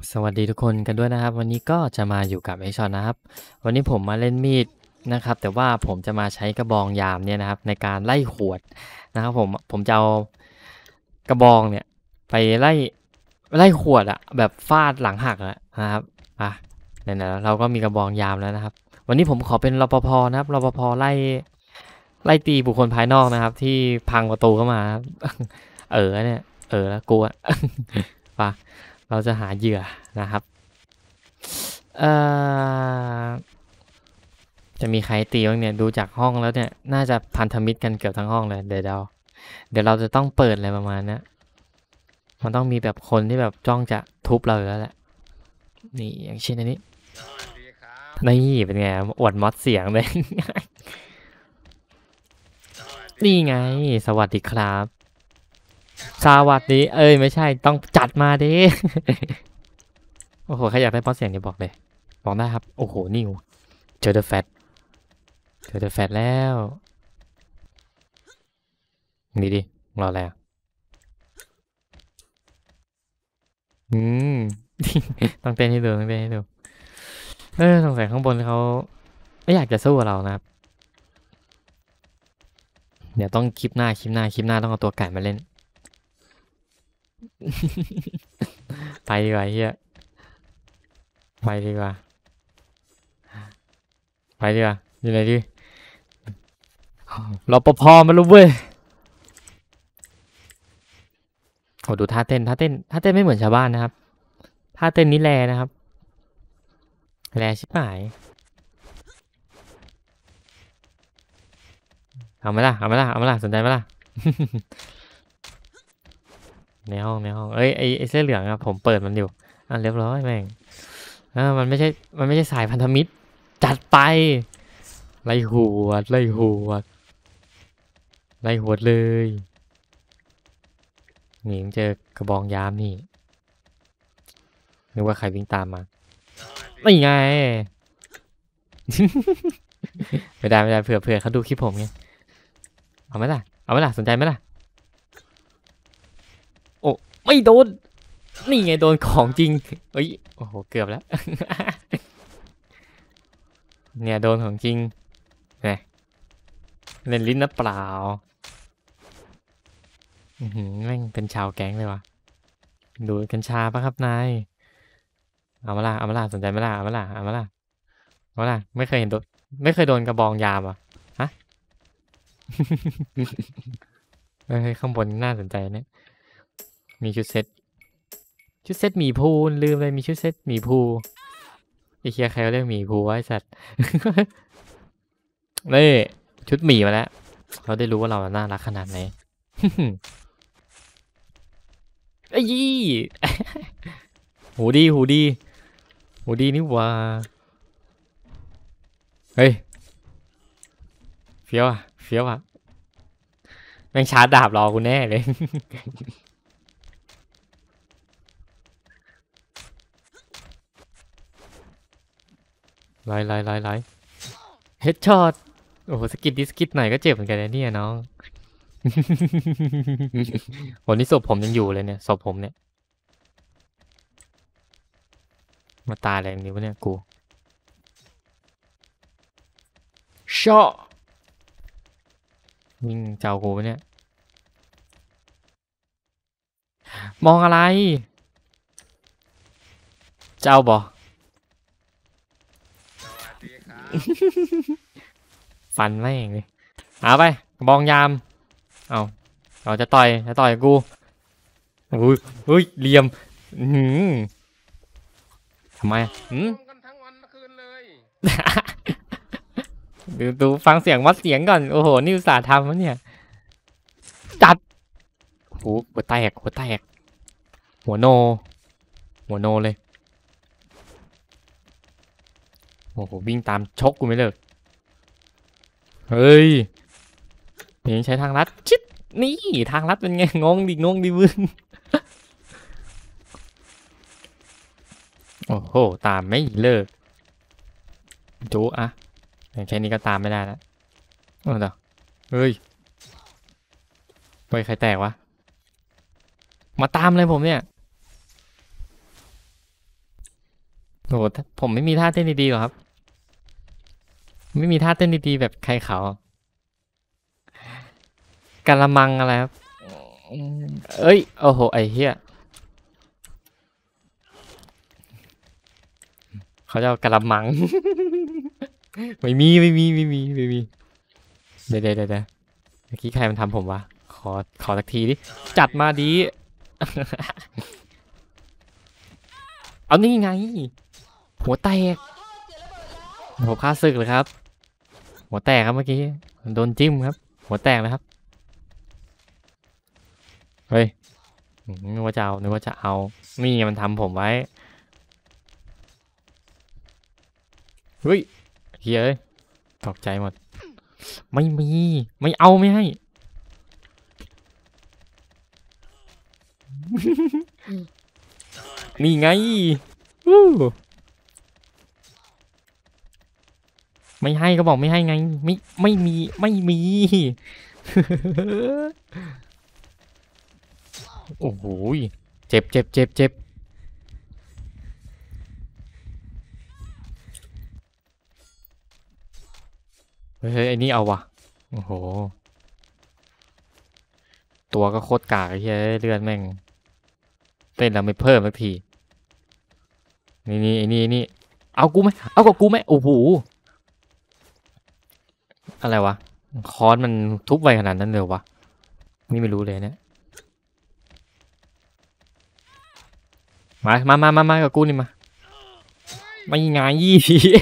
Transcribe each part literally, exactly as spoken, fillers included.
สวัสดีทุกคนกันด้วยนะครับวันนี้ก็จะมาอยู่กับไอช็อตนะครับวันนี้ผมมาเล่นมีดนะครับแต่ว่าผมจะมาใช้กระบองยามเนี่ยนะครับในการไล่ขวดนะครับผมผมจะเอากระบองเนี่ยไปไล่ไล่ขวดอะแบบฟาดหลังหักอะนะครับอ่ะไหนๆเราก็มีกระบองยามแล้วนะครับวันนี้ผมขอเป็นรปภนะครับรปภไล่ไล่ตีบุคคลภายนอกนะครับที่พังประตูเข้ามาเออเนี่ยเออแล้วกลัวปะเราจะหาเหยื่อนะครับเอ่อจะมีใครตีบ้างเนี่ยดูจากห้องแล้วเนี่ยน่าจะพันธมิตรกันเกือบทั้งห้องเลยเดี๋ยวเราเดี๋ยวเราจะต้องเปิดอะไรประมาณนี้มันต้องมีแบบคนที่แบบจ้องจะทุบเราอยู่แล้วแหละนี่อย่างเช่นอันนี้นี่เป็นไงอวดมอดเสียงเลย นี่ไงสวัสดีครับสวัสดีเอ้ยไม่ใช่ต้องจัดมาดิโอ้โหใครอยากได้มอดเสียงเนี่ยบอกเลยบอกได้ครับโอ้โหนิวเจอเดอะแฟตเจอเดอะแฟตแล้วนี่ดิรอแล้วอืม ต้องเต้นให้ดูต้องเต้นให้ดูเออสงสัยข้างบนเขาไม่อยากจะสู้กับเรานะครับเดี๋ยวต้องคลิปหน้าคลิปหน้าคลิปหน้าต้องเอาตัวไก่มาเล่น ไปดีกว่าเฮียไปดีกว่าไปดีกว่าอยู่ไหนดิรปภมาลุกเว้ยโอ้ดูท่าเต้นท่าเต้นท่าเต้นไม่เหมือนชาวบ้านนะครับท่าเต้นนี้แลนะครับแลชิบหายเอาไหมล่ะเอาไหมล่ะเอาไหมล่ะสนใจไหมล่ะ ในห้องในห้องเอ้ยไอไอเสื้อเหลืองอะผมเปิดมันอยู่อ่ะเรียบร้อยแม่งอ่ามันไม่ใช่มันไม่ใช่สายพันธมิตรจัดไปไล่หัวไล่หัวไล่หัวเลยนี่เจอกระบองยามนี่นึกว่าใครวิ่งตามมาไม่ไง ไม่ได้ไม่ได้เผื่อเผื่อเขาดูคลิปผมไงเอาไหมล่ะเอาไหมล่ะสนใจไหมล่ะโอ้ไม่โดนนี่ไงโดนของจริงเอ้ยโอ้โหเกือบแล้ว เนี่ยโดนของจริงเนี่ยเล่นลิ้นนะเปล่าอือหือแม่งเป็นชาวแก๊งเลยวะดูกัญชาปะครับนายเอามาล่ะเอามาล่ะสนใจไหมล่ะเอามาล่ะเอามาล่ะเอามาล่ะไม่เคยเห็นโดนไม่เคยโดนกระบองยามอ่ะฮะ เฮ้ยข้างบนน่าสนใจเนี่ยมีชุดเซ็ตชุดเซ็ตหมีภูลืมเลยมีชุดเซ็ตหมีภูไอ้เคียใครเรียกหมีภูไอ้สัตว์ นี่ชุดหมีมาแล้วเราได้รู้ว่าเราน่ารักขนาดไหนไอ้ยี่ หูดีหูดีหูดีนี่ว่าเฮ้ยเฟี้ยวอ่ะเฟี้ยวอ่ะแม่งชาร์จดาบรอกูแน่เลยลอยลอยลอยลอยเฮดช็อตโอ้โหสกิดดิสกิดหน่อยก็เจ็บเหมือนกันนะเนี่ยน้องวันนี้ศพผมยังอยู่เลยเนี่ยศพผมเนี่ยมาตายอะไรอย่างนี้วะเนี่ยกูชอวิ่งเจ้ากูปะเนี่ยมองอะไรเจ้าบอฟันแม่งเลยเอาไปบองยามเอาเราจะต่อยจะต่อยกูอุ้ยอุ้ยเหลี่ยมอืมทำไมอืมกันทั้งวันทั้งคืนเลยดูดูฟังเสียงวัดเสียงก่อนโอ้โหนี่อุตส่าห์ทำวะเนี่ยจัดโหหัวแตกหัวแตกหัวโนหัวโนเลยโอ้โหวิ่งตามชกกูไม่เลิกเฮ้ยเพียงใช้ทางลัดชิดนี่ทางลัดเป็นไงงงดิงงดิมึงโอ้โหตามไม่เลิกจูอะอย่างแค่นี้ก็ตามไม่ได้แล้วเออเดี๋ยวเฮ้ยเฮ้ยใครแตกวะมาตามเลยผมเนี่ยโอ้โหผมไม่มีท่าเต้นดีๆหรอครับไม่มีท่าเต้นดีๆแบบใครเขากะละมังอะไรครับเอ้ยโอ้โหไอ้เหี้ยเขาจะเอากะละมัง ไม่มีไม่มีไม่มีไม่มีเดี๋ยวเดี๋ยวเดี๋ยวเมื่อกี้ใครมันทำผมวะขอขอสักทีดิจัดมาดี เอานี่ไงหัวแตกผมฆ่าศึกเลยครับหัวแตกครับเมื่อกี้โดนจิ้มครับหัวแตกเลยครับเฮ้ยนึกว่าจะเอานึกว่าจะเอานี่มันทำผมไว้เฮ้ยเฮ้ยตกใจหมดไม่มีไม่เอาไม่ให้ นี่ไงไม่ให้ก็บอกไม่ให้ไงไม่ไม่มีไม่มี โอ้โหเจ็บเจ็บเจ็บเจ็บเฮ้ยไอ้นี่เอาวะโอ้โหตัวก็โคตรกากไอ้เหี้ยเลือดแม่งเต้นแล้วไม่เพิ่มสักทีนี่นี่ไอ้นี่นี่เอากูไหมเอากับกูไหมโอ้โหอะไรวะคอนมันทุบไวขนาดนั้นเลยวะนี่ไม่รู้เลยเนี่ยมามามามามากับกูนี่มาไม่ไงยี่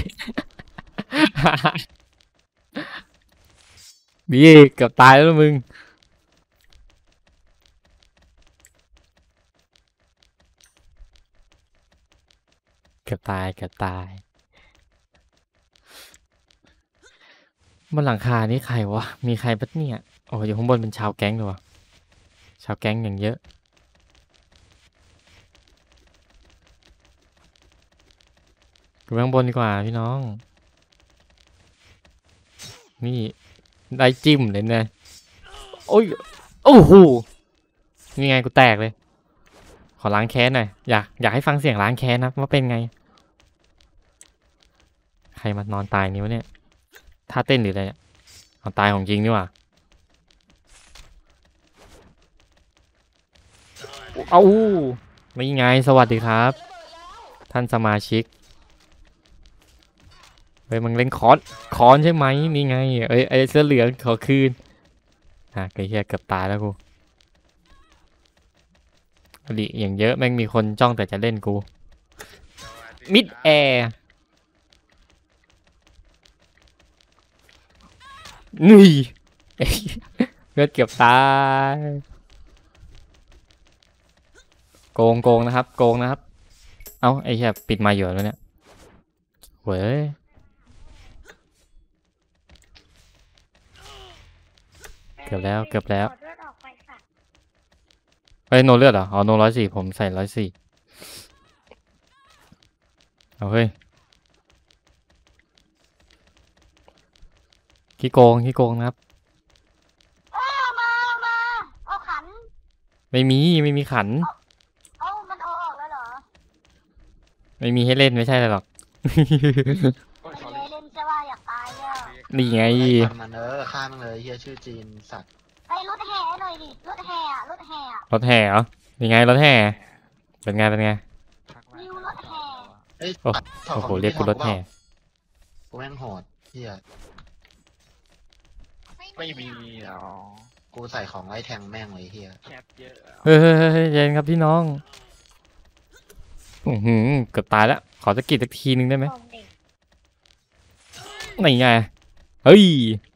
บีเกือบตายแล้วมึงเกือบตายเกือบตายบนหลังคานี่ใครวะมีใครปะเนี่ยโอ้อยู่ข้างบนเป็นชาวแก๊งเลยวะชาวแก๊งอย่างเยอะอยู่ข้างบนดีกว่าพี่น้องนี่ได้จิ้มเลยนะโอ้ยโอ้โหนี่ไงกูแตกเลยขอล้างแค้นหน่อยอยากอยากให้ฟังเสียงล้างแค้นนะว่าเป็นไงใครมานอนตายนี่วะเนี่ยท่าเต้นหรืออะไรเนี่ยเอาตายของจริงนี่หว่าเอาไม่ไงสวัสดีครับท่านสมาชิกเฮ้ยมึงเล่นคอนคอนใช่ไหมนี่ไงเอ้ยไอ้เสื้อเหลืองขอคืนอ่ะไอ้เหี้ยเกือบตายแล้วกูอดีอย่างเยอะแม่งมีคนจ้องแต่จะเล่นกูมิดแอร์นี่เลือดเกือบตายโกงโกงนะครับโกงนะครับเอ้าไอ้เหี้ยปิดไมค์อยู่แล้วเนี่ยเว้ยเกือบแล้วเกือบแล้วเฮ้ยโนเลือดเหรออ๋อโนร้อยสี่ผมใส่ร้อยสี่เอาเฮ้ยขี้โกงขี้โกงนะครับมามาเอาขันไม่มีไม่มีขันเอามันเอาออกแล้วเหรอไม่มีให้เล่นไม่ใช่หรอกไม่ได้เล่นจะว่าอยากตายอ่ะนี่ไงมันเออฆ่ามันเลยเฮียชื่อจีนสัตว์ไปรถแห่หน่อยดิรถแห่อะรถแห่อะรถแห่เหรอยังไงรถแห่เป็นไงเป็นไงนิวรถแห่เอ้ยโอ้โอ้โหเรียกกูรถแห่กูแม่งโหดเฮียไม่มีหรอกูใส่ของไล่แทงแม่งเลยเฮียแคปเยอะเฮ้ยเฮ้ยเฮ้ยเย็นครับพี่น้องอือหือเกือบตายแล้วขอสกิดสักทีนึงได้ไหมนี่ไงเฮ้ย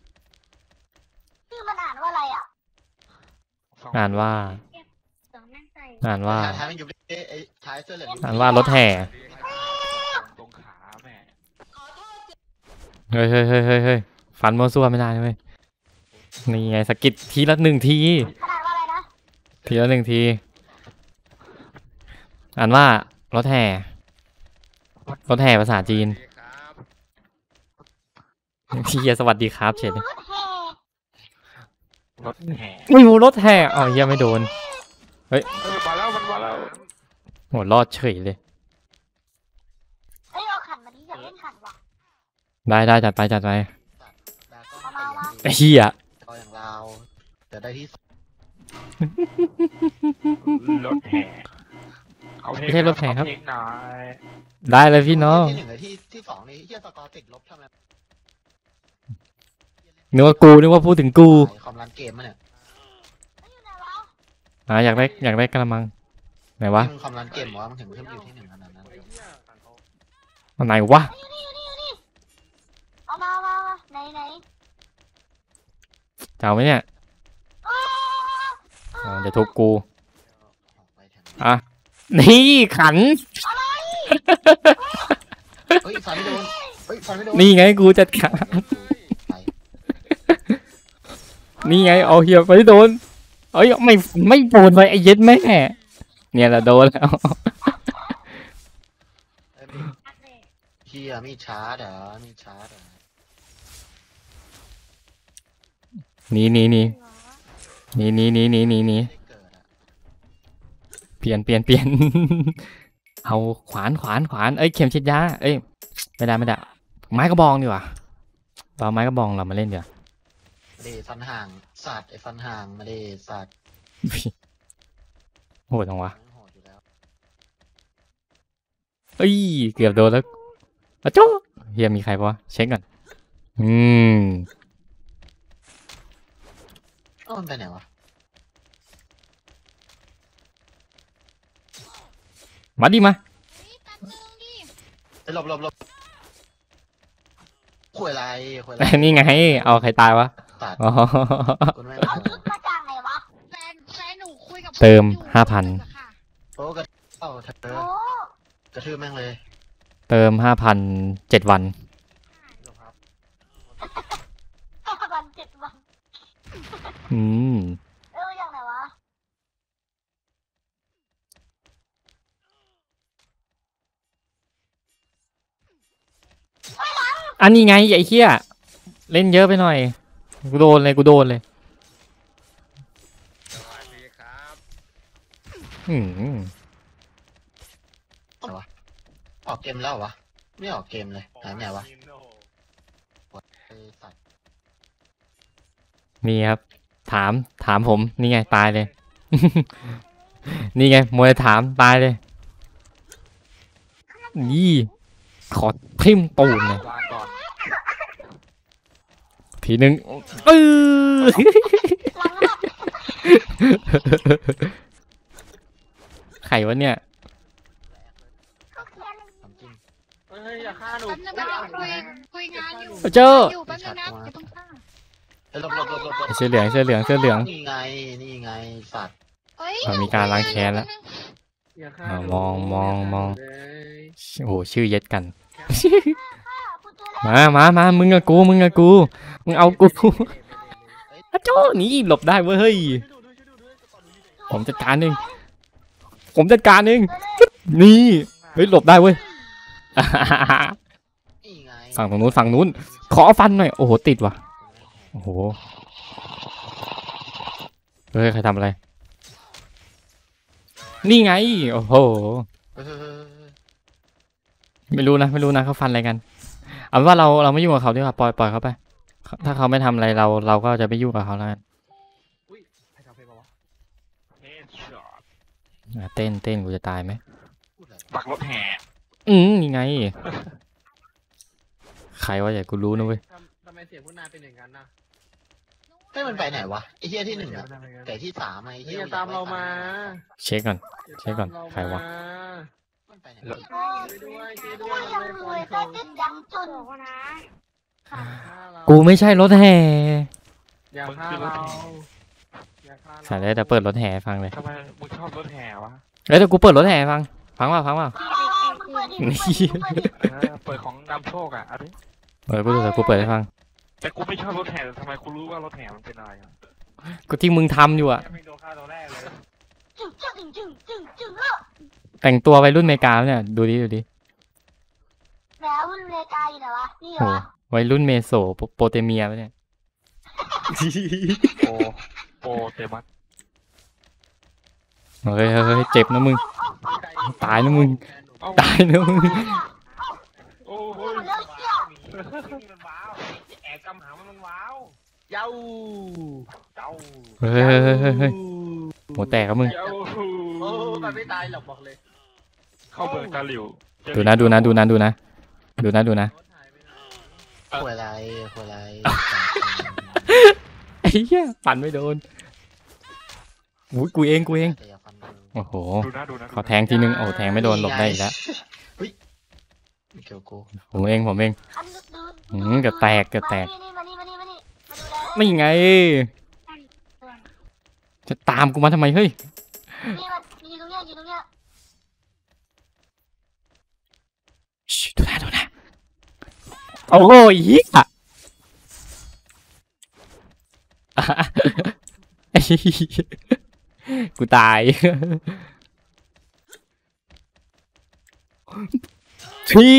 ชื่อมันอ่านว่าอะไรอ่ะอ่านว่าอ่านว่าท้ายมันอยู่ไอ้ไอ้ท้ายเสื้อเหลืองอ่านว่ารถแห่ตรงขาแม่เฮ้ยเฮ้ยเฮ้ยเฮ้ยเฮ้ยฟันมัวซั่วไม่ได้เลยนี่ไงสกิดทีละหนึ่งทีอ่านว่าอะไรนะทีละหนึ่งทีอ่านว่ารถแห่รถแห่ภาษาจีนพี่สวัสดีครับเฉยรถแห่รถแห่ไม่รู้รถแห่อ๋อเฮียไม่โดนเฮ้ยมาแล้วมันมาแล้วโหรอดเฉยเลยได้ได้จัดไปจัดไปสัตว์ดาก้อนตีไอ้เหี้ยก็อย่างเราจะได้ที่สองรถแห่เอาเพลงไม่ใช่รถแห่ครับเอาเพลงหน่อยได้เลยพี่น้องที่หนึ่งกับที่ที่สองนี่เฮียสกอร์ติดลบทำไมนึกว่ากูนึกว่าพูดถึงกูคอมรันเกมมันเนี่ยอยู่ไหนวะอ่ะอยากได้อยากได้กระมังไหนวะมึงคอมรันเกมวะมันถึงขึ้นอยู่ที่หนึ่งขนาดนั้นอันไหนวะอยู่นี่อยู่นี่อยู่นี่เอามาเอามาเอามาไหนไหนจะเอาไหมเนี่ยอ้าวอ่าเดี๋ยวทุบกูไปแทงอ่ะนี่ขันเฮ้ยฟันไม่โดนเฮ้ยฟันไม่โดนนี่ไงกูจัดการไปนี่ไงเอาเฮียไปโดนเอ้ยไม่ไม่โดนไปไอ้เย็ดแม่เนี่ยแหละโดนแล้วเอ้ยมีเฮียมีชาร์จเหรอมีชาร์จเหรอหนีหนีหนีหนีหนีหนีหนีหนีหนีไม่ได้เกิดอะเปลี่ยนเปลี่ยนเปลี่ยน เอาขวานขวานขวานเอ้ยเข็มฉีดยาเอ้ยไม่ได้ไม่ได้ไม้กระบองดีกว่าเอาไม้กระบองเรามาเล่นเดี๋ยวเดฟันห่างสัตว์ไอ้ฟันห่างมาเดสัตว์โหดจังวะโหดอยู่แล้วเอ้ยเกือบโดนแล้วอะโจ้เฮียมีใครปะวะเช็คก่อนอืมเอ้ามันไปไหนวะมาดิมาเอ้ยหลบหลบหลบคุยอะไรคุยอะไรนี่ไงเอาใครตายวะสัตว์อ๋อคุณแม่งเอาชุดมาจากไหนวะแฟนแฟนหนูคุยกับเติมอยู่ห้าพันค่ะโอ้กระเอ้าเธอโอ้กระทืบแม่งเลยเติมห้าพันเจ็ดวันห้าวันเจ็ดวันอืมเอออย่างไหนวะอันนี้ไงไอ้เหี้ยเล่นเยอะไปหน่อยกูโดนเลยกูโดนเลยอืมออกเกมแล้วเหรอวะไม่ออกเกมเลยหายไปไหนวะไอ้สัตว์นี่ครับถามถามผมนี่ไงตายเลย นี่ไงมวยถามตายเลยยี่ขอทิ่มตูนเลยลาก่อนทีนึงเออหลังหักไขวะเนี่ยทำจริงเฮ้ยอย่าฆ่าหนูแป๊บนึงนะคุยคุยงานอยู่เจ้าอยู่แป๊บนึงนะอย่าเพิ่งฆ่าเอ้ยหลบหลบหลบหลบหลบเสื้อเหลืองเสื้อเหลืองเสื้อเหลืองนี่ไงนี่ไงสัตว์เอ้ยมันมีการล้างแค้นแล้วอย่าฆ่าอ่าหนูมองมองมองเลยโอ้โหชื่อเย็ดกันกูเจอแล้วมามามามึงกับกูมึงกับกูมึงเอากูอะโจ้หนี่หลบได้เว้ยเฮ้ยผมจัดการเองผมจัดการเองนี่เฮ้ยหลบได้เว้ยนี่ไงฝั่งตรงนู้นฝั่งนู้นขอฟันหน่อยโอ้โหติดว่ะโอ้โหเฮ้ยใครทำอะไรนี่ไงโอ้โหเออไม่รู้นะไม่รู้นะเขาฟันอะไรกันเอาเป็นว่าเราเราไม่ยุ่งกับเขาดีกว่าปล่อยปล่อยเขาไปถ้าเขาไม่ทำอะไรเราเราก็จะไม่ยุ่งกับเขาแล้วกันใครทำเพลงมาวะเฮดช็อตอ่ะเต้นเต้นกูจะตายไหมพูดอะไรปักรถแห่อืมยังไง ใครวะอย่ากูรู้นะเว้ยทำทำไมเสียงพูดนายเป็นอย่างนั้นนะเฮ้ยมันไปไหนวะไอ้เหี้ยที่หนึ่งอะทำไมเป็นอย่างนั้นแต่ที่สามอะไอ้เฮ้ยเหี้ยอย่าตามเรามาเช็คก่อน เช็คก่อนใครวะมันไปไหนช่วะวยด้วยช่วยด้วว่าย ยังไม่รปล่วอยยเขาก็ติดยังจนนะฆ่าเรากูไม่ใช่รถแห่อย่าฆ่าเราอย่าฆ่าสายเราเลยแต่เปิดรถแห่ให้ฟังเลยทำไมมึงชอบรถแห่วะเอ้ยแต่กูเปิดรถแห่ให้ฟังฟังว่าฟังว่า นี่เออเปิดของนำโชคอ่ะเอันนี้เออกูแต่กูเปิดให้ฟังแต่กูไม่ชอบรถแห่แต่ทำไมกูรู้ว่ารถแห่มันเป็นอะไรอ่ะก็ที่มึงทำอยู่อะแค่ไม่โดนฆ่าตัวแรกเลยจึงจึงจึงจึงจึงแต่งตัววัยรุ่นอเมริกาเนี่ยดูดิดูดิแล้วมันเลกาอยู่ไหนวะนี่เหรโหอวัยรุ่นเมโสโปโปเตเมียปะเนี่ยโปโปเตมัสเฮ้ยเฮ้ยเฮ้ยเจ็บนะมึง ตายนะมึงเอ้าตายนะมึงโอ้โหเลิกเชี่ยวจำหามันมันว้าวเย้าเจ้าเฮ้ยเฮ้ยเฮ้ยเฮ้ยเฮ้ยหัวแตกครับมึงเจ้าโอ้มันไม่ตายหรอกบอกเลยเข้าเมืองตาหลิวดูนะดูนะดูนะดูนะดูนะดูนะหัวอะไรหัวอะไรไอ้เหี้ยปั่นไม่โดนอุ้ยกูเองกูเองแต่อย่าฟันมือโอ้โหดูนะดูนะขอแทงทีนึงโอ้แทงไม่โดนหลบได้อีกแล้วไม่เกี่ยวกูผมเองผมเองอันดูดูหืมเกือบแตกเกือบแตกมานี่มานี่มานี่มานี่มาดูแลไม่ไง จะตามกูมาทำไมเฮ้ยนี่มันมีตรงเนี้ยอยู่ตรงเนี้ยชิดูนะดูนะโอ้โหอีกอ่ะไอ้เหี้ยกูตายพี่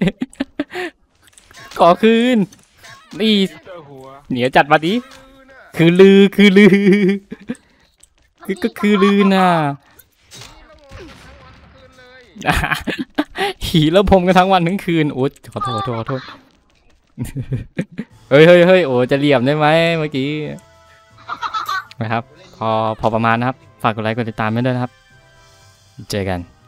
ขอคืนนี่เจอหัวเหนียวจัดมาดิคือลือคือลือคือก็คือลือน่ะหีแล้วพรมกันทั้งวันทั้งคืนโอ้ขอโทษขอโทษขอโทษเฮ้ยเฮ้ยเฮ้ยโอ้จะเหลี่ยมได้ไหมเมื่อกี้นะครับพอพอประมาณนะครับฝากกดไลค์กดติดตามไว้ด้วยนะครับเจอกัน